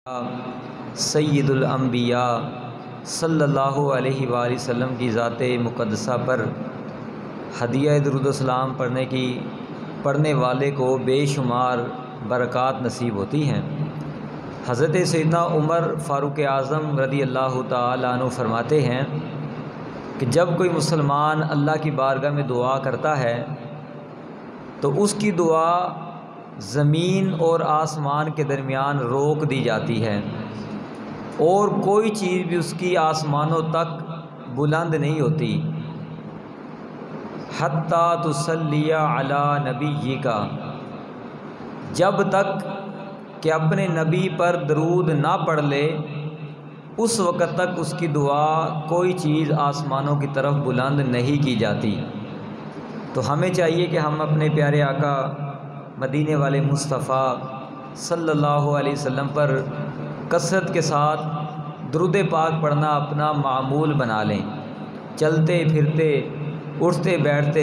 سید الانبیاء صلی اللہ علیہ وآلہ وسلم کی ذات مقدسہ پر ہدیہ درود و سلام پڑھنے والے کو بے شمار برکات نصیب ہوتی ہیں۔ حضرت سیدنا عمر فاروق اعظم رضی اللہ تعالیٰ عنہ فرماتے ہیں کہ جب کوئی مسلمان اللہ کی بارگاہ میں دعا کرتا ہے تو اس کی دعا زمین اور آسمان کے درمیان روک دی جاتی ہے اور کوئی چیز بھی اس کی آسمانوں تک بلند نہیں ہوتی حتیٰ تصلی علی نبی کا، جب تک کہ اپنے نبی پر درود نہ پڑھ لے اس وقت تک اس کی دعا کوئی چیز آسمانوں کی طرف بلند نہیں کی جاتی۔ تو ہمیں چاہیے کہ ہم اپنے پیارے آقا مدینے والے مصطفیٰ صلی اللہ علیہ وسلم پر کثرت کے ساتھ درود پاک پڑھنا اپنا معمول بنا لیں۔ چلتے پھرتے، اٹھتے بیٹھتے،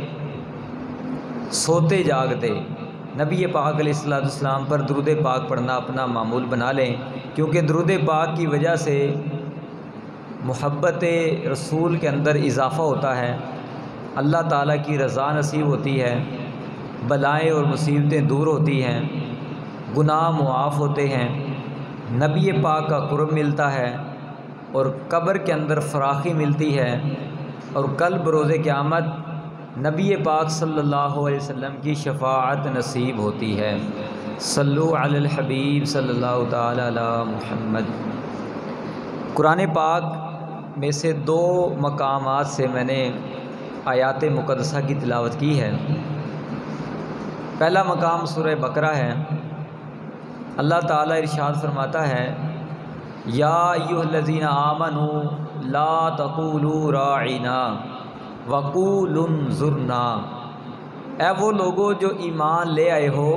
سوتے جاگتے نبی پاک علیہ السلام پر درود پاک پڑھنا اپنا معمول بنا لیں، کیونکہ درود پاک کی وجہ سے محبت رسول کے اندر اضافہ ہوتا ہے، اللہ تعالیٰ کی رضا نصیب ہوتی ہے، بلائیں اور مصیبتیں دور ہوتی ہیں، گناہ معاف ہوتے ہیں، نبی پاک کا قرب ملتا ہے اور قبر کے اندر فراخی ملتی ہے، اور کل بروز قیامت نبی پاک صلی اللہ علیہ وسلم کی شفاعت نصیب ہوتی ہے۔ صلو علی الحبیب صلی اللہ تعالی علی محمد۔ قرآن پاک میں سے دو مقامات سے میں نے آیات مقدسہ کی تلاوت کی ہے۔ پہلا مقام سورہ بقرہ ہے۔ اللہ تعالیٰ ارشاد فرماتا ہے، یا ایھا الذین آمنوا لا تقولوا راعنا وقولوا انظرنا، اے وہ لوگو جو ایمان لے آئے ہو،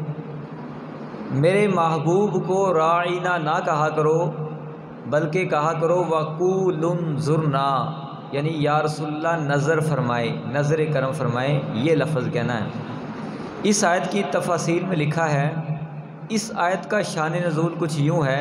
میرے محبوب کو راعنا نہ کہا کرو بلکہ کہا کرو وقولوا انظرنا، یعنی یا رسول اللہ نظر فرمائے، نظر کرم فرمائے، یہ لفظ کہنا ہے۔ اس آیت کی تفاسیر میں لکھا ہے، اس آیت کا شان نزول کچھ یوں ہے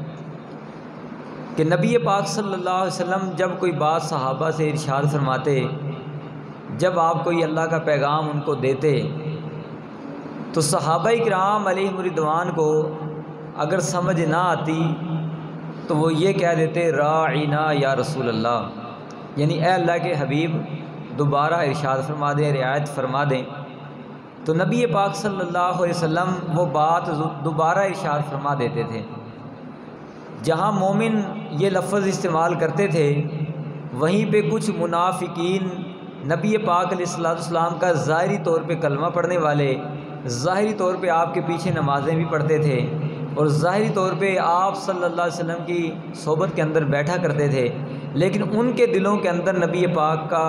کہ نبی پاک صلی اللہ علیہ وسلم جب کوئی بات صحابہ سے ارشاد فرماتے، جب آپ کوئی اللہ کا پیغام ان کو دیتے تو صحابہ کرام علیہم رضوان کو اگر سمجھ نہ آتی تو وہ یہ کہہ دیتے راعنا یا رسول اللہ، یعنی اے اللہ کے حبیب دوبارہ ارشاد فرما دیں، رعایت فرما دیں۔ تو نبی پاک صلی اللہ علیہ وسلم وہ بات دوبارہ ارشاد فرما دیتے تھے۔ جہاں مومن یہ لفظ استعمال کرتے تھے وہیں پہ کچھ منافقین نبی پاک علیہ السلام کا ظاہری طور پہ کلمہ پڑھنے والے، ظاہری طور پہ آپ کے پیچھے نمازیں بھی پڑھتے تھے اور ظاہری طور پہ آپ صلی اللہ علیہ وسلم کی صحبت کے اندر بیٹھا کرتے تھے، لیکن ان کے دلوں کے اندر نبی پاک کا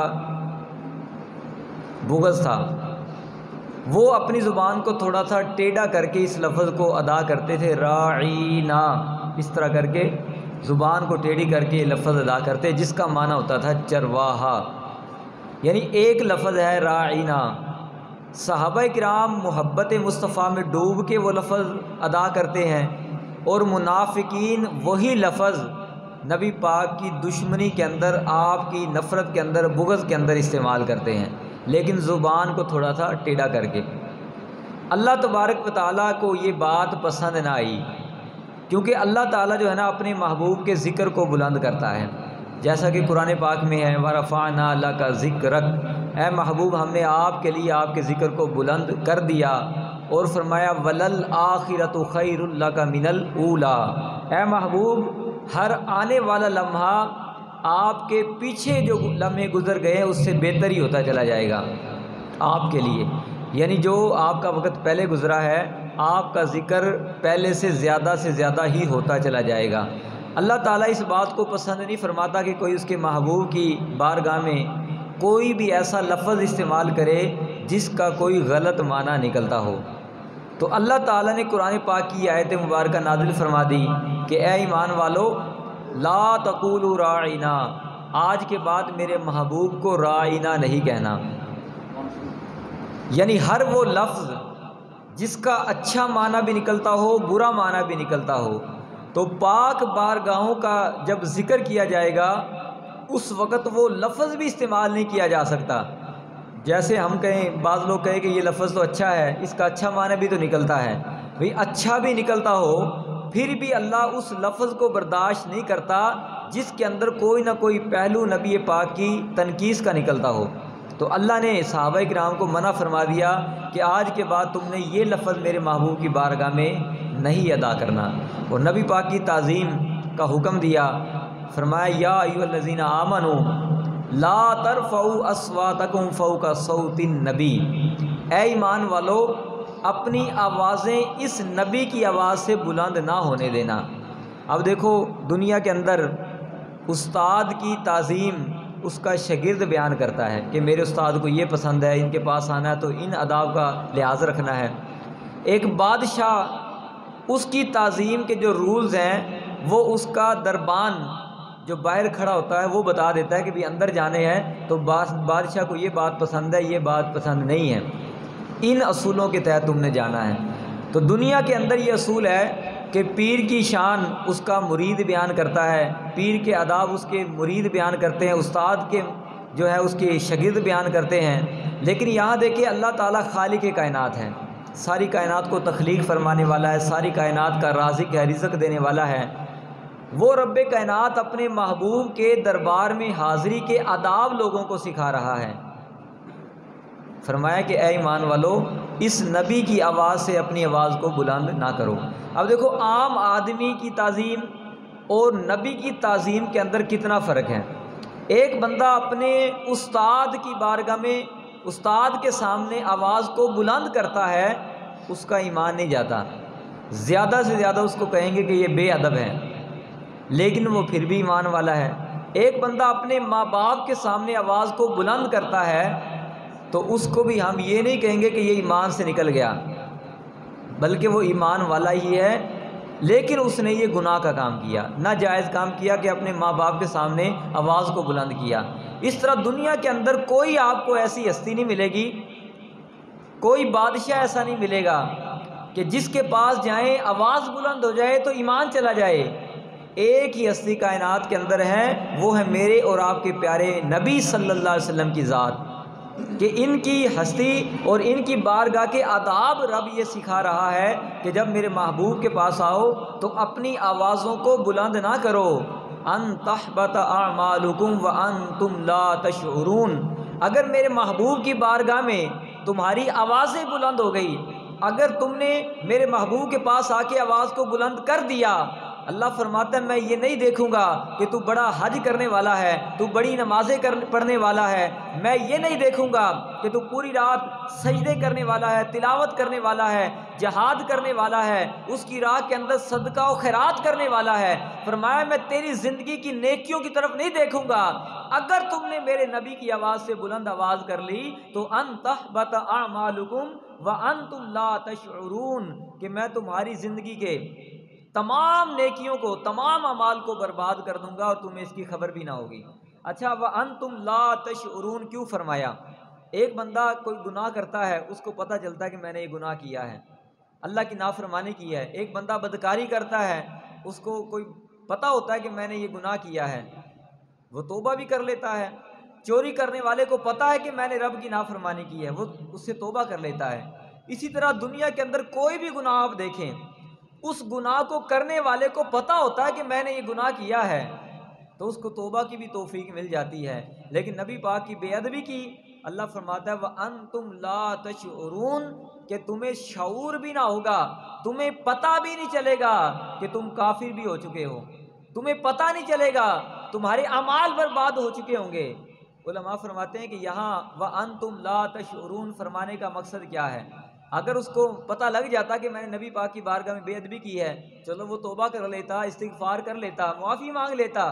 بغض تھا۔ وہ اپنی زبان کو تھوڑا سا ٹیڑھا کر کے اس لفظ کو ادا کرتے تھے، راعینا، اس طرح کر کے زبان کو ٹیڑھی کر کے یہ لفظ ادا کرتے، جس کا معنی ہوتا تھا چرواہا، یعنی ایک لفظ ہے راعینا۔ صحابہ کرام محبت مصطفیٰ میں ڈوب کے وہ لفظ ادا کرتے ہیں اور منافقین وہی لفظ نبی پاک کی دشمنی کے اندر، آپ کی نفرت کے اندر، بغض کے اندر استعمال کرتے ہیں، لیکن زبان کو تھوڑا سا ٹیڑھا کر کے۔ اللہ تبارک و تعالیٰ کو یہ بات پسند نہ آئی، کیونکہ اللہ تعالیٰ جو ہے نا اپنے محبوب کے ذکر کو بلند کرتا ہے، جیسا کہ قرآن پاک میں ہے وَرَفَعْنَا لَكَ ذِكْرَكَ، اے محبوب ہم نے آپ کے لیے آپ کے ذکر کو بلند کر دیا، اور فرمایا وَلَلْآخِرَةُ خَيْرٌ لَكَ مِنَ الْأُولَىٰ، اے محبوب ہر آنے والا لمحہ آپ کے پیچھے جو لمحے گزر گئے ہیں اس سے بہتر ہی ہوتا چلا جائے گا آپ کے لیے، یعنی جو آپ کا وقت پہلے گزرا ہے آپ کا ذکر پہلے سے زیادہ ہی ہوتا چلا جائے گا۔ اللہ تعالیٰ اس بات کو پسند نہیں فرماتا کہ کوئی اس کے محبوب کی بارگاہ میں کوئی بھی ایسا لفظ استعمال کرے جس کا کوئی غلط معنی نکلتا ہو۔ تو اللہ تعالیٰ نے قرآن پاک کی آیت مبارکہ نازل فرما دی کہ اے ایمان والو لا تقولوا راعنا، آج کے بعد میرے محبوب کو راعنا نہیں کہنا، یعنی ہر وہ لفظ جس کا اچھا معنی بھی نکلتا ہو، برا معنی بھی نکلتا ہو، تو پاک بارگاہوں کا جب ذکر کیا جائے گا اس وقت وہ لفظ بھی استعمال نہیں کیا جا سکتا۔ جیسے ہم کہیں، بعض لوگ کہیں کہ یہ لفظ تو اچھا ہے، اس کا اچھا معنی بھی تو نکلتا ہے، بھئی اچھا بھی نکلتا ہو پھر بھی اللہ اس لفظ کو برداشت نہیں کرتا جس کے اندر کوئی نہ کوئی پہلو نبی پاک کی تنقیص کا نکلتا ہو۔ تو اللہ نے صحابہ کرام کو منع فرما دیا کہ آج کے بعد تم نے یہ لفظ میرے محبوب کی بارگاہ میں نہیں ادا کرنا، اور نبی پاک کی تعظیم کا حکم دیا، فرمایا یا ایھا الذین آمنوا لا ترفعوا اصواتکم فوق صوت النبی، اے ایمان والو اپنی آوازیں اس نبی کی آواز سے بلند نہ ہونے دینا۔ اب دیکھو دنیا کے اندر استاد کی تعظیم اس کا شاگرد بیان کرتا ہے کہ میرے استاد کو یہ پسند ہے، ان کے پاس آنا ہے تو ان آداب کا لحاظ رکھنا ہے۔ ایک بادشاہ اس کی تعظیم کے جو رولز ہیں وہ اس کا دربان جو باہر کھڑا ہوتا ہے وہ بتا دیتا ہے کہ بھی اندر جانے ہیں تو بادشاہ کو یہ بات پسند ہے، یہ بات پسند نہیں ہے، ان اصولوں کے تحت تم نے جانا ہے۔ تو دنیا کے اندر یہ اصول ہے کہ پیر کی شان اس کا مرید بیان کرتا ہے، پیر کے آداب اس کے مرید بیان کرتے ہیں، استاد کے جو ہے اس کے شاگرد بیان کرتے ہیں، لیکن یہاں دیکھیں اللہ تعالیٰ خالق کائنات ہے، ساری کائنات کو تخلیق فرمانے والا ہے، ساری کائنات کا رازق ہے، رزق دینے والا ہے۔ وہ رب کائنات اپنے محبوب کے دربار میں حاضری کے آداب لوگوں کو سکھا رہا ہے۔ فرمایا کہ اے ایمان والو اس نبی کی آواز سے اپنی آواز کو بلند نہ کرو۔ اب دیکھو عام آدمی کی تعظیم اور نبی کی تعظیم کے اندر کتنا فرق ہے۔ ایک بندہ اپنے استاد کی بارگاہ میں استاد کے سامنے آواز کو بلند کرتا ہے، اس کا ایمان نہیں جاتا، زیادہ سے زیادہ اس کو کہیں گے کہ یہ بے ادب ہے، لیکن وہ پھر بھی ایمان والا ہے۔ ایک بندہ اپنے ماں باپ کے سامنے آواز کو بلند کرتا ہے تو اس کو بھی ہم یہ نہیں کہیں گے کہ یہ ایمان سے نکل گیا، بلکہ وہ ایمان والا ہی ہے، لیکن اس نے یہ گناہ کا کام کیا، ناجائز کام کیا کہ اپنے ماں باپ کے سامنے آواز کو بلند کیا۔ اس طرح دنیا کے اندر کوئی آپ کو ایسی ہستی نہیں ملے گی، کوئی بادشاہ ایسا نہیں ملے گا کہ جس کے پاس جائیں آواز بلند ہو جائے تو ایمان چلا جائے۔ ایک ہی ہستی کائنات کے اندر ہے، وہ ہے میرے اور آپ کے پیارے نبی صلی اللہ علیہ وسلم کی ذات، کہ ان کی ہستی اور ان کی بارگاہ کے آداب رب یہ سکھا رہا ہے کہ جب میرے محبوب کے پاس آؤ تو اپنی آوازوں کو بلند نہ کرو، ان تحبط اعمالکم وانتم لا تشعرون۔ اگر میرے محبوب کی بارگاہ میں تمہاری آوازیں بلند ہو گئی، اگر تم نے میرے محبوب کے پاس آ کے آواز کو بلند کر دیا، اللہ فرماتا ہے میں یہ نہیں دیکھوں گا کہ تو بڑا حج کرنے والا ہے، تو بڑی نمازیں پڑھنے والا ہے، میں یہ نہیں دیکھوں گا کہ تو پوری رات سجدے کرنے والا ہے، تلاوت کرنے والا ہے، جہاد کرنے والا ہے، اس کی راہ کے اندر صدقہ و خیرات کرنے والا ہے۔ فرمایا میں تیری زندگی کی نیکیوں کی طرف نہیں دیکھوں گا، اگر تم نے میرے نبی کی آواز سے بلند آواز کر لی تو ان تحبط اعمالکم وانتم لا تشعرون، کہ میں تمہاری زندگی کے تمام نیکیوں کو، تمام اعمال کو برباد کر دوں گا اور تمہیں اس کی خبر بھی نہ ہوگی۔ اچھا وَأَنْتُمْ لَا تَشْعُرُونَ کیوں فرمایا؟ ایک بندہ کوئی گناہ کرتا ہے، اس کو پتہ چلتا ہے کہ میں نے یہ گناہ کیا ہے، اللہ کی نافرمانی کی ہے۔ ایک بندہ بدکاری کرتا ہے، اس کو کوئی پتہ ہوتا ہے کہ میں نے یہ گناہ کیا ہے، وہ توبہ بھی کر لیتا ہے۔ چوری کرنے والے کو پتہ ہے کہ میں نے رب کی نافرمانی کی ہے، وہ اس سے توبہ کر لیتا ہے۔ اسی طرح دنیا کے اندر کوئی بھی گناہ آپ دیکھیں، اس گناہ کو کرنے والے کو پتہ ہوتا ہے کہ میں نے یہ گناہ کیا ہے تو اس کو توبہ کی بھی توفیق مل جاتی ہے۔ لیکن نبی پاک کی بے ادبی کی، اللہ فرماتا ہے وَأَنْتُمْ لَا تَشْعُرُونَ، کہ تمہیں شعور بھی نہ ہوگا، تمہیں پتہ بھی نہیں چلے گا کہ تم کافر بھی ہو چکے ہو، تمہیں پتہ نہیں چلے گا، تمہارے اعمال برباد ہو چکے ہوں گے۔ علماء فرماتے ہیں کہ یہاں وَأَنْتُمْ لَا تَشْعُرُونَ فرمانے کا مقصد کیا ہے؟ اگر اس کو پتہ لگ جاتا کہ میں نے نبی پاک کی بارگاہ میں بے ادبی کی ہے، چلو وہ توبہ کر لیتا، استغفار کر لیتا، معافی مانگ لیتا۔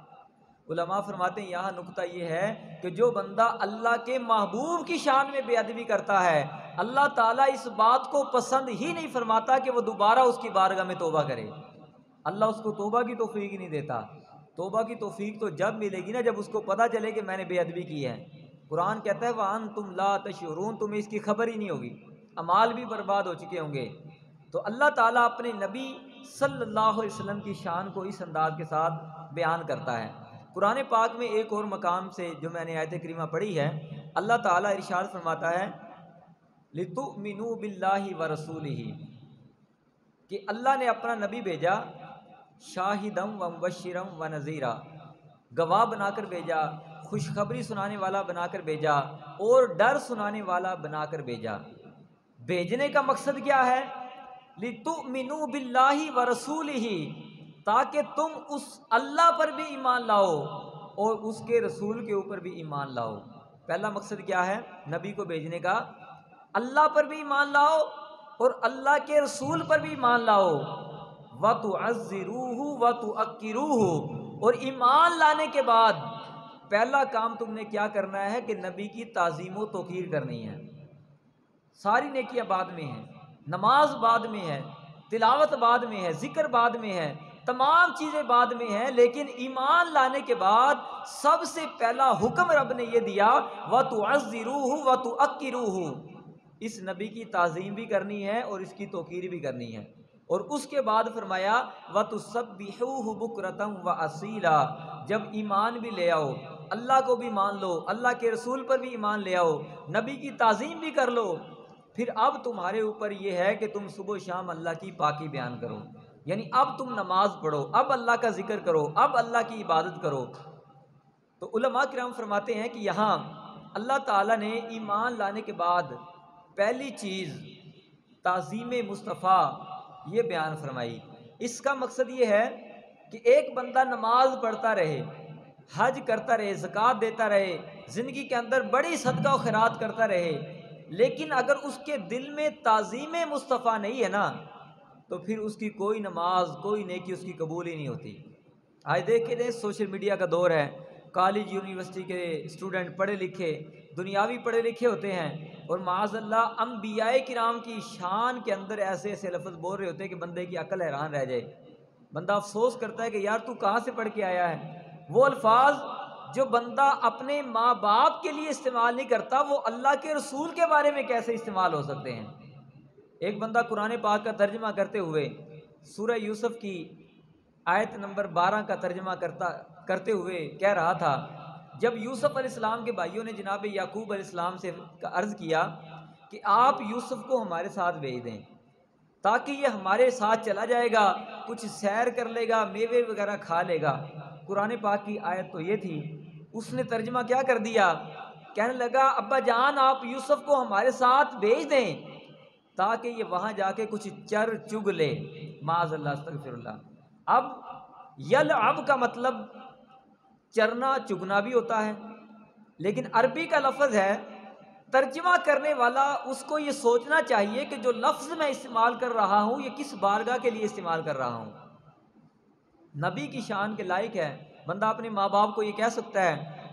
علماء فرماتے ہیں یہاں نقطہ یہ ہے کہ جو بندہ اللہ کے محبوب کی شان میں بے ادبی کرتا ہے، اللہ تعالیٰ اس بات کو پسند ہی نہیں فرماتا کہ وہ دوبارہ اس کی بارگاہ میں توبہ کرے، اللہ اس کو توبہ کی توفیق نہیں دیتا۔ توبہ کی توفیق تو جب ملے گی نا جب اس کو پتہ چلے کہ میں نے بے ادبی کی ہے۔ قرآن کہتا ہے وَأَنْتُمْ لَا تَشْعُرُونَ، تمہیں اس کی خبر ہی نہیں ہوگی۔ اعمال بھی برباد ہو چکے ہوں گے۔ تو اللہ تعالیٰ اپنے نبی صلی اللہ علیہ وسلم کی شان کو اس انداز کے ساتھ بیان کرتا ہے۔ قرآن پاک میں ایک اور مقام سے جو میں نے آیت کریمہ پڑھی ہے، اللہ تعالیٰ ارشاد فرماتا ہے لِتُؤْمِنُوا بِاللَّهِ وَرَسُولِهِ، کہ اللہ نے اپنا نبی بھیجا شاہدم و مبشرم و نذیرا، گواہ بنا کر بھیجا، خوشخبری سنانے والا بنا کر بھیجا، اور ڈر سنانے والا بنا کر بھیجا۔ بھیجنے کا مقصد کیا ہے؟ لِتُؤْمِنُوا بِاللَّهِ وَرَسُولِهِ، تاکہ تم اس اللہ پر بھی ایمان لاؤ اور اس کے رسول کے اوپر بھی ایمان لاؤ۔ پہلا مقصد کیا ہے نبی کو بھیجنے کا؟ اللہ پر بھی ایمان لاؤ اور اللہ کے رسول پر بھی ایمان لاؤ۔ وَتُعَزِّرُوهُ وَتُعَقِّرُوهُ، اور ایمان لانے کے بعد پہلا کام تم نے کیا کرنا ہے کہ نبی کی تعظیم و توقیر کرنی ہے۔ ساری نیکیاں بعد میں ہیں، نماز بعد میں ہے، تلاوت بعد میں ہے، ذکر بعد میں ہے، تمام چیزیں بعد میں ہیں، لیکن ایمان لانے کے بعد سب سے پہلا حکم رب نے یہ دیا وَتُعَزِّرُوهُ وَتُعَقِّرُوهُ، اس نبی کی تعظیم بھی کرنی ہے اور اس کی توقیر بھی کرنی ہے۔ اور اس کے بعد فرمایا وَتُسَبِّحُوهُ بُكْرَةً وَأَصِيلًا، جب ایمان بھی لے آؤ، اللہ کو بھی مان لو، اللہ کے رسول پر بھی ایمان لے آؤ، نبی کی تعظیم بھی کر لو، پھر اب تمہارے اوپر یہ ہے کہ تم صبح و شام اللہ کی پاکی بیان کرو، یعنی اب تم نماز پڑھو، اب اللہ کا ذکر کرو، اب اللہ کی عبادت کرو۔ تو علماء کرام فرماتے ہیں کہ یہاں اللہ تعالیٰ نے ایمان لانے کے بعد پہلی چیز تعظیم مصطفیٰ یہ بیان فرمائی۔ اس کا مقصد یہ ہے کہ ایک بندہ نماز پڑھتا رہے، حج کرتا رہے، زکوٰۃ دیتا رہے، زندگی کے اندر بڑی صدقہ و خیرات کرتا رہے، لیکن اگر اس کے دل میں تعظیم مصطفیٰ نہیں ہے نا تو پھر اس کی کوئی نماز کوئی نیکی اس کی قبول ہی نہیں ہوتی۔ آج دیکھیں دیں سوشل میڈیا کا دور ہے، کالج یونیورسٹی کے اسٹوڈنٹ پڑھے لکھے دنیاوی پڑھے لکھے ہوتے ہیں اور معاذ اللہ انبیاء کرام کی شان کے اندر ایسے ایسے لفظ بول رہے ہوتے ہیں کہ بندے کی عقل حیران رہ جائے۔ بندہ افسوس کرتا ہے کہ یار تو کہاں سے پڑھ کے آیا ہے؟ وہ الفاظ جو بندہ اپنے ماں باپ کے لیے استعمال نہیں کرتا وہ اللہ کے رسول کے بارے میں کیسے استعمال ہو سکتے ہیں؟ ایک بندہ قرآن پاک کا ترجمہ کرتے ہوئے سورہ یوسف کی آیت نمبر 12 کا ترجمہ کرتے ہوئے کہہ رہا تھا، جب یوسف علیہ السلام کے بھائیوں نے جناب یعقوب علیہ السلام سے عرض کیا کہ آپ یوسف کو ہمارے ساتھ بھیج دیں تاکہ یہ ہمارے ساتھ چلا جائے گا، کچھ سیر کر لے گا، میوے وغیرہ کھا لے گا۔ قرآن پاک کی آیت تو یہ تھی، اس نے ترجمہ کیا کر دیا، کہنے لگا ابا جان آپ یوسف کو ہمارے ساتھ بھیج دیں تاکہ یہ وہاں جا کے کچھ چر چگ لے، معاذ اللہ استغفر اللہ۔ اب یلعب کا مطلب چرنا چگنا بھی ہوتا ہے، لیکن عربی کا لفظ ہے، ترجمہ کرنے والا اس کو یہ سوچنا چاہیے کہ جو لفظ میں استعمال کر رہا ہوں یہ کس بارگاہ کے لیے استعمال کر رہا ہوں۔ نبی کی شان کے لائق ہے، بندہ اپنے ماں باپ کو یہ کہہ سکتا ہے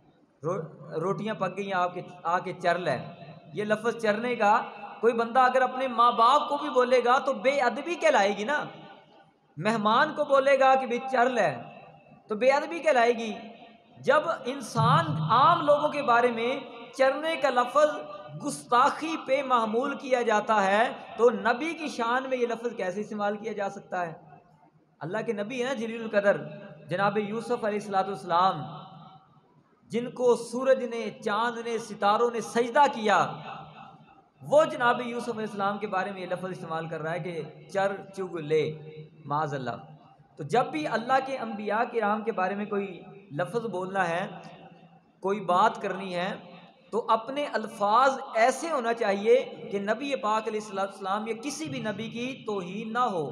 روٹیاں پک گئی ہیں آ کے چر لے، یہ لفظ چرنے کا کوئی بندہ اگر اپنے ماں باپ کو بھی بولے گا تو بے ادبی کہلائے گی نا۔ مہمان کو بولے گا کہ بھئی چر لے تو بے ادبی کہلائے گی۔ جب انسان عام لوگوں کے بارے میں چرنے کا لفظ گستاخی پہ محمول کیا جاتا ہے تو نبی کی شان میں یہ لفظ کیسے استعمال کیا جا سکتا ہے؟ اللہ کے نبی ہیں جلیل القدر جناب یوسف علیہ السلام، جن کو سورج نے، چاند نے، ستاروں نے سجدہ کیا، وہ جناب یوسف علیہ السلام کے بارے میں یہ لفظ استعمال کر رہا ہے کہ چر چگ لے، معاذ اللہ۔ تو جب بھی اللہ کے انبیاء کرام کے بارے میں کوئی لفظ بولنا ہے، کوئی بات کرنی ہے تو اپنے الفاظ ایسے ہونا چاہیے کہ نبی پاک علیہ السلام یا کسی بھی نبی کی توہین نہ ہو۔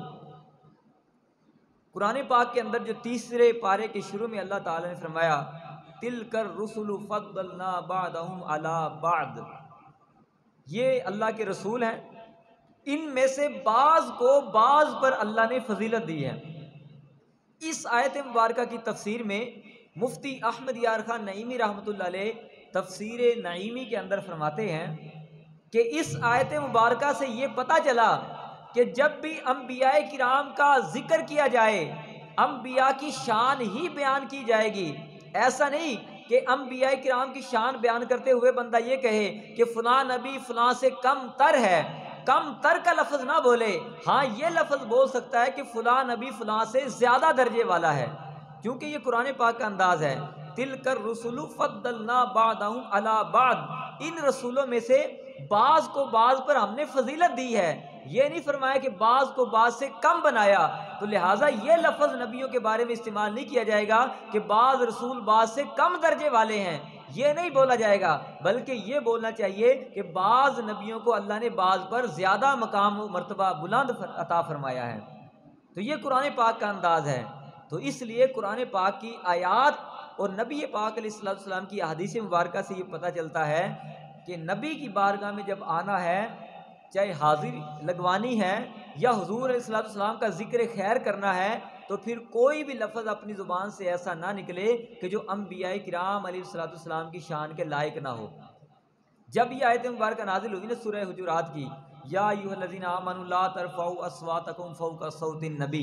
قرآن پاک کے اندر جو تیسرے پارے کے شروع میں اللہ تعالیٰ نے فرمایا تِلْكَ الرُّسُلُ فَضَّلْنَا بَعْضَهُمْ عَلَى بَعْضٍ، یہ اللہ کے رسول ہیں، ان میں سے بعض کو بعض پر اللہ نے فضیلت دی ہے۔ اس آیت مبارکہ کی تفسیر میں مفتی احمد یار خان نعیمی رحمۃ اللہ علیہ تفسیر نعیمی کے اندر فرماتے ہیں کہ اس آیت مبارکہ سے یہ پتہ چلا کہ جب بھی انبیاء کرام کا ذکر کیا جائے انبیاء کی شان ہی بیان کی جائے گی، ایسا نہیں کہ انبیاء کرام کی شان بیان کرتے ہوئے بندہ یہ کہے کہ فلاں نبی فلاں سے کم تر ہے، کم تر کا لفظ نہ بولے، ہاں یہ لفظ بول سکتا ہے کہ فلاں نبی فلاں سے زیادہ درجے والا ہے، کیونکہ یہ قرآن پاک کا انداز ہے۔ تلک الرسل فضلنا بعضهم علی بعض، ان رسولوں میں سے بعض کو بعض پر ہم نے فضیلت دی ہے، یہ نہیں فرمایا کہ بعض کو بعض سے کم بنایا، تو لہٰذا یہ لفظ نبیوں کے بارے میں استعمال نہیں کیا جائے گا کہ بعض رسول بعض سے کم درجے والے ہیں، یہ نہیں بولا جائے گا، بلکہ یہ بولنا چاہیے کہ بعض نبیوں کو اللہ نے بعض پر زیادہ مقام و مرتبہ بلند عطا فرمایا ہے۔ تو یہ قرآن پاک کا انداز ہے۔ تو اس لیے قرآن پاک کی آیات اور نبی پاک علیہ السلام کی احادیث مبارکہ سے یہ پتہ چلتا ہے کہ نبی کی بارگاہ میں جب آنا ہے، چاہے حاضری لگوانی ہے یا حضور علیہ السلام کا ذکر خیر کرنا ہے، تو پھر کوئی بھی لفظ اپنی زبان سے ایسا نہ نکلے کہ جو انبیاء کرام علیہ السلام کی شان کے لائق نہ ہو۔ جب یہ آیت مبارکہ نازل ہوئی نا سورہ حجرات کی، یا ایھا الذین آمنوا لا ترفعوا اصواتکم فوق صوت النبی،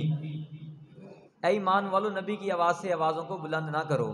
اے ایمان والو نبی کی آواز سے آوازوں کو بلند نہ کرو۔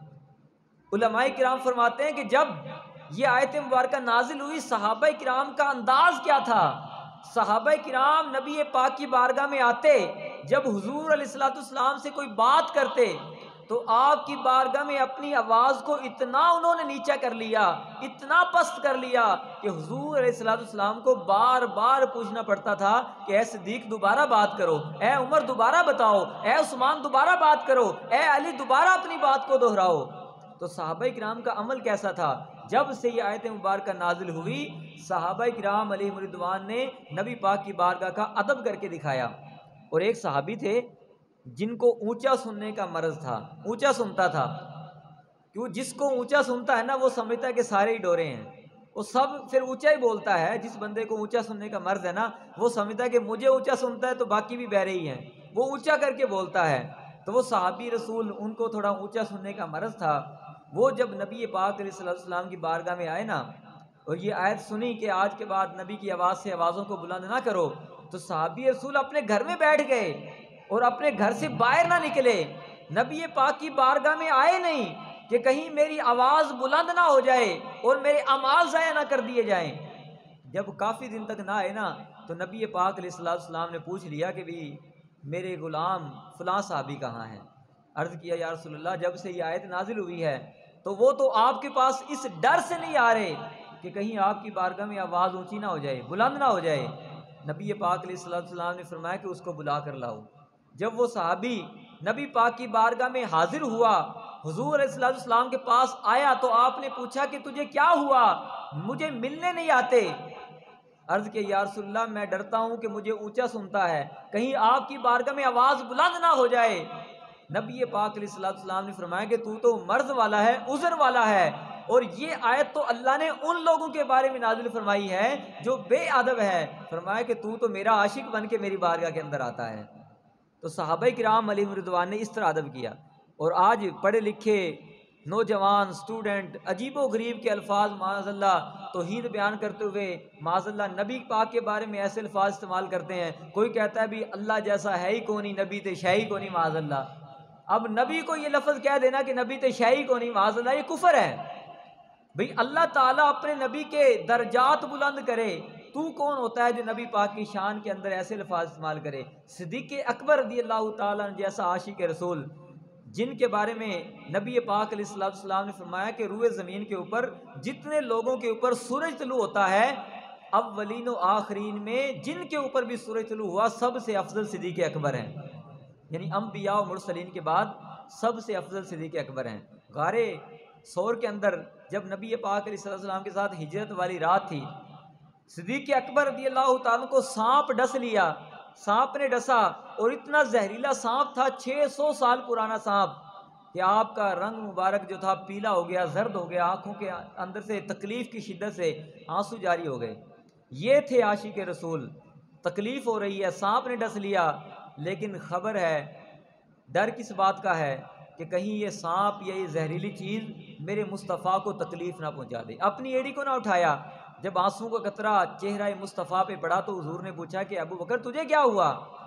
علماء کرام فرماتے ہیں کہ جب یہ آیت مبارکہ نازل ہوئی، صحابہ کرام کا انداز کیا تھا؟ صحابہ کرام نبی پاک کی بارگاہ میں آتے، جب حضور علیہ السلام سے کوئی بات کرتے تو آپ کی بارگاہ میں اپنی آواز کو اتنا انہوں نے نیچا کر لیا، اتنا پست کر لیا کہ حضور علیہ السلام کو بار بار پوچھنا پڑتا تھا کہ اے صدیق دوبارہ بات کرو، اے عمر دوبارہ بتاؤ، اے عثمان دوبارہ بات کرو، اے علی دوبارہ اپنی بات کو دہراؤ۔ تو صحابہ کرام کا عمل کیسا تھا؟ جب سے یہ آیت مبارکہ نازل ہوئی، صحابہ کرام علیہم رضوان نے نبی پاک کی بارگاہ کا ادب کر کے دکھایا۔ اور ایک صحابی تھے جن کو اونچا سننے کا مرض تھا، اونچا سنتا تھا، کیوں جس کو اونچا سنتا ہے نا وہ سمجھتا ہے کہ سارے ہی ڈورے ہیں، وہ سب پھر اونچا ہی بولتا ہے۔ جس بندے کو اونچا سننے کا مرض ہے نا، وہ سمجھتا ہے کہ مجھے اونچا سنتا ہے تو باقی بھی بہرے ہی ہیں، وہ اونچا کر کے بولتا ہے۔ تو وہ صحابی رسول، ان کو تھوڑا اونچا سننے کا مرض تھا، وہ جب نبی پاک علیہ السلام کی بارگاہ میں آئے نا اور یہ آیت سنی کہ آج کے بعد نبی کی آواز سے آوازوں کو بلند نہ کرو، تو صحابی رسول اپنے گھر میں بیٹھ گئے اور اپنے گھر سے باہر نہ نکلے، نبی پاک کی بارگاہ میں آئے نہیں کہ کہیں میری آواز بلند نہ ہو جائے اور میرے اعمال ضائع نہ کر دیے جائیں۔ جب کافی دن تک نہ آئے نا تو نبی پاک علیہ السلام نے پوچھ لیا کہ بھی میرے غلام فلاں صحابی کہاں ہیں؟ عرض کیا یا رسول اللہ جب سے یہ آیت نازل ہوئی ہے تو وہ تو آپ کے پاس اس ڈر سے نہیں آ رہے کہ کہیں آپ کی بارگاہ میں آواز اونچی نہ ہو جائے، بلند نہ ہو جائے۔ نبی پاک علیہ السلام نے فرمایا کہ اس کو بلا کر لاؤ۔ جب وہ صحابی نبی پاک کی بارگاہ میں حاضر ہوا، حضور علیہ السلام کے پاس آیا تو آپ نے پوچھا کہ تجھے کیا ہوا، مجھے ملنے نہیں آتے؟ عرض کہ یا رسول اللہ میں ڈرتا ہوں کہ مجھے اونچا سنتا ہے، کہیں آپ کی بارگاہ میں آواز بلند نہ ہو جائے۔ نبی پاک علیہ السلام نے فرمایا کہ تو مرض والا ہے، عذر والا ہے، اور یہ آیت تو اللہ نے ان لوگوں کے بارے میں نازل فرمائی ہے جو بے ادب ہے۔ فرمایا کہ تو میرا عاشق بن کے میری بارگاہ کے اندر آتا ہے۔ تو صحابہ کرام علیہم رضوان نے اس طرح ادب کیا، اور آج پڑھے لکھے نوجوان اسٹوڈنٹ عجیب و غریب کے الفاظ معاذ اللہ توحید بیان کرتے ہوئے معاذ اللہ نبی پاک کے بارے میں ایسے الفاظ استعمال کرتے ہیں۔ کوئی کہتا ہے بھی اللہ جیسا ہے ہی کونی، نبی تے شے ہی کونی، معاذ اللہ۔ اب نبی کو یہ لفظ کہہ دینا کہ نبی تے شے ہی کونی، معاذ اللہ، یہ کفر ہے۔ بھئی اللہ تعالیٰ اپنے نبی کے درجات بلند کرے، تو کون ہوتا ہے جو نبی پاک کی شان کے اندر ایسے الفاظ استعمال کرے؟ صدیق اکبر رضی اللہ تعالیٰ جیسا عاشق رسول، جن کے بارے میں نبی پاک علیہ السلام نے فرمایا کہ روئے زمین کے اوپر جتنے لوگوں کے اوپر سورج طلوع ہوتا ہے، اولین و آخرین میں جن کے اوپر بھی سورج طلوع ہوا سب سے افضل صدیق اکبر ہیں، یعنی انبیاء و مرسلین کے بعد سب سے افضل صدیق اکبر ہیں۔ غار ثور کے اندر جب نبی پاک علیہ السلام کے ساتھ ہجرت والی رات تھی، صدیق اکبر رضی اللہ تعالیٰ کو سانپ ڈس لیا، سانپ نے ڈسا، اور اتنا زہریلا سانپ تھا، 600 سال پرانا سانپ، کہ آپ کا رنگ مبارک جو تھا پیلا ہو گیا، زرد ہو گیا، آنکھوں کے اندر سے تکلیف کی شدت سے آنسو جاری ہو گئے۔ یہ تھے عاشق رسول، تکلیف ہو رہی ہے، سانپ نے ڈس لیا، لیکن خبر ہے، ڈر کس بات کا ہے کہ کہیں یہ سانپ یا یہ زہریلی چیز میرے مصطفیٰ کو تکلیف نہ پہنچا دے۔ اپنی ایڑی کو نہ اٹھایا۔ جب آنسوں کا قطرہ چہرہ مصطفیٰ پہ پڑا تو حضور نے پوچھا کہ ابو بکر تجھے کیا ہوا؟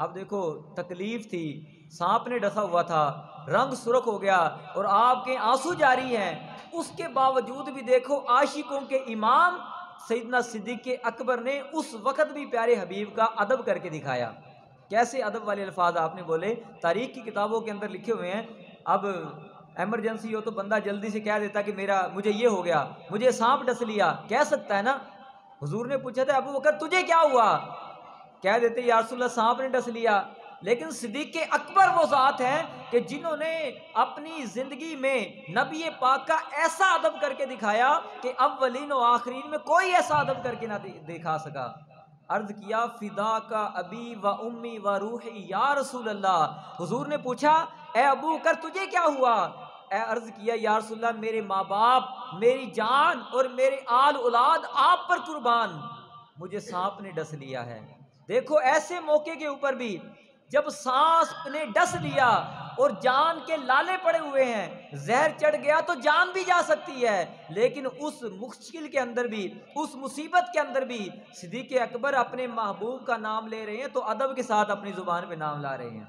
اب دیکھو تکلیف تھی، سانپ نے ڈسا ہوا تھا، رنگ سرخ ہو گیا اور آپ کے آنسو جاری ہیں، اس کے باوجود بھی دیکھو عاشقوں کے امام سیدنا صدیق اکبر نے اس وقت بھی پیارے حبیب کا ادب کر کے دکھایا۔ کیسے ادب والے الفاظ آپ نے بولے، تاریخ کی کتابوں کے اندر لکھے ہوئے ہیں۔ اب ایمرجنسی ہو تو بندہ جلدی سے کہہ دیتا کہ مجھے یہ ہو گیا، مجھے سانپ ڈس لیا، کہہ سکتا ہے نا۔ حضور نے پوچھا تھا ابو بکر تجھے کیا ہوا، کہہ دیتے یا رسول اللہ سانپ نے ڈس لیا۔ لیکن صدیق اکبر وہ ذات ہیں کہ جنہوں نے اپنی زندگی میں نبی پاک کا ایسا ادب کر کے دکھایا کہ اولین و آخرین میں کوئی ایسا ادب کر کے نہ دکھا سکا۔ عرض کیا فدا کا ابی و امی و روحی یا رسول اللہ، حضور نے پوچھا اے ابو بکر تجھے کیا ہوا، عرض کیا یا رسول اللہ میرے ماں باپ، میری جان اور میرے آل اولاد آپ پر قربان، مجھے سانپ نے ڈس لیا ہے۔ دیکھو ایسے موقع کے اوپر بھی جب سانپ نے ڈس لیا اور جان کے لالے پڑے ہوئے ہیں، زہر چڑھ گیا تو جان بھی جا سکتی ہے، لیکن اس مشکل کے اندر بھی، اس مصیبت کے اندر بھی صدیق اکبر اپنے محبوب کا نام لے رہے ہیں تو ادب کے ساتھ اپنی زبان پہ نام لا رہے ہیں۔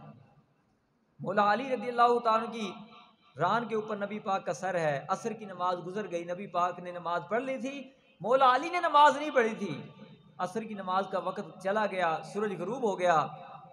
مولا علی رضی اللہ تعالیٰ کی ران کے اوپر نبی پاک کا سر ہے، عصر کی نماز گزر گئی، نبی پاک نے نماز پڑھ لی تھی، مولا علی نے نماز نہیں پڑھی تھی، عصر کی نماز کا وقت چلا گیا، سورج غروب ہو گیا،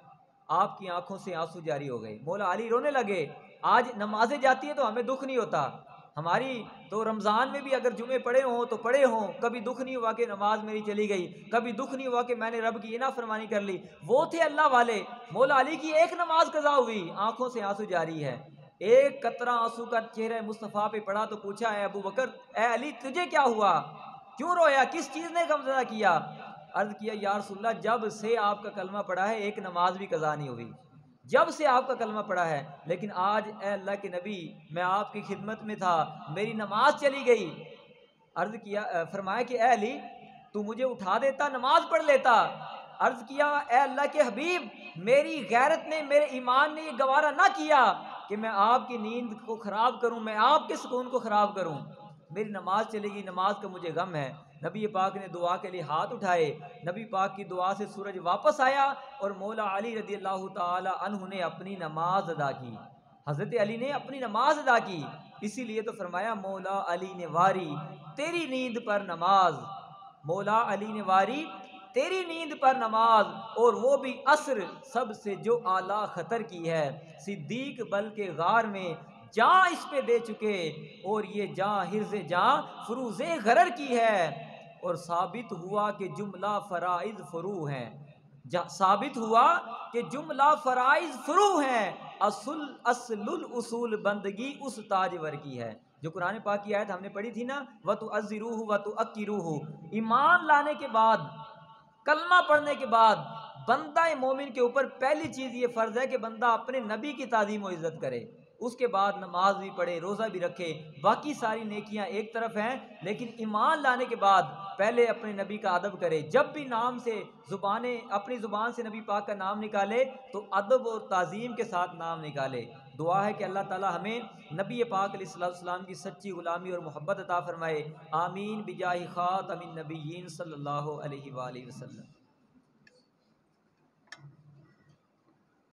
آپ کی آنکھوں سے آنسو جاری ہو گئے، مولا علی رونے لگے۔ آج نمازیں جاتی ہیں تو ہمیں دکھ نہیں ہوتا، ہماری تو رمضان میں بھی اگر جمعے پڑھے ہوں تو پڑھے ہوں، کبھی دکھ نہیں ہوا کہ نماز میری چلی گئی، کبھی دکھ نہیں ہوا کہ میں نے رب کی یہ نافرمانی کر لی۔ وہ تھے اللہ والے، مولا علی کی ایک نماز قضا ہوئی، آنکھوں سے آنسو جاری ہے، ایک قطرہ آنسو کا چہرہ مصطفیٰ پہ پڑا تو پوچھا اے ابو بکر، اے علی تجھے کیا ہوا، کیوں رویا، کس چیز نے غمزدہ کیا؟ عرض کیا یا رسول اللہ جب سے آپ کا کلمہ پڑھا ہے ایک نماز بھی قضا نہیں ہوئی، جب سے آپ کا کلمہ پڑھا ہے، لیکن آج اے اللہ کے نبی میں آپ کی خدمت میں تھا، میری نماز چلی گئی۔ عرض کیا فرمایا کہ اے علی تو مجھے اٹھا دیتا نماز پڑھ لیتا۔ عرض کیا اے اللہ کے حبیب میری غیرت نے، میرے ایمان نے یہ گوارا نہ کیا کہ میں آپ کی نیند کو خراب کروں، میں آپ کے سکون کو خراب کروں، میری نماز چلے گی، نماز کا مجھے غم ہے۔ نبی پاک نے دعا کے لیے ہاتھ اٹھائے، نبی پاک کی دعا سے سورج واپس آیا اور مولا علی رضی اللہ تعالی عنہ نے اپنی نماز ادا کی، حضرت علی نے اپنی نماز ادا کی، اسی لیے تو فرمایا مولا علی نے واری تیری نیند پر نماز، مولا علی نے واری تیری نیند پر نماز، اور وہ بھی عصر سب سے جو اعلیٰ خطر کی ہے، صدیق بلکہ غار میں جاں اس پہ دے چکے، اور یہ جاں حرز جاں فروز غرر کی ہے، اور ثابت ہوا کہ جملہ فرائض فرو ہیں، ثابت ہوا کہ جملہ فرائض فرو ہیں، اصل الاصول بندگی اس تاجور کی ہے۔ جو قرآن پاک کی آیت ہم نے پڑھی تھی نا وَتُعَزِّرُوهُ وَتُعَقِّرُوهُ، ایمان لانے کے بعد، کلمہ پڑھنے کے بعد بندہ مومن کے اوپر پہلی چیز یہ فرض ہے کہ بندہ اپنے نبی کی تعظیم و عزت کرے، اس کے بعد نماز بھی پڑھے، روزہ بھی رکھے، باقی ساری نیکیاں ایک طرف ہیں، لیکن ایمان لانے کے بعد پہلے اپنے نبی کا ادب کرے، جب بھی نام سے اپنی زبان سے نبی پاک کا نام نکالے تو ادب اور تعظیم کے ساتھ نام نکالے۔ دعا ہے کہ اللہ تعالی ہمیں نبی پاک علیہ السلام کی سچی غلامی اور محبت عطا فرمائے، آمین بجاہ خاتم النبیین صلی اللہ علیہ وآلہ وسلم۔